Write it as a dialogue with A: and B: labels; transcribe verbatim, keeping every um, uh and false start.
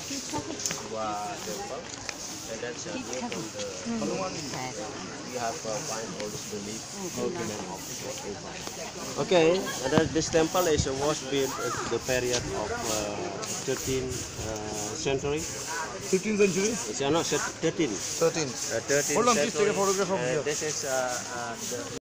A: Dua temple, and that's uh, near from the we have uh, find all this belief document of what. Okay, and then this temple is uh, was built at the period of uh, thirteenth uh, century.
B: fifteenth century?
A: It's uh, not thirteenth.
B: thirteenth.
A: Uh, thirteenth
B: Hold on, please take a
A: century.
B: photograph of
A: Uh,
B: here.
A: This is uh, uh, the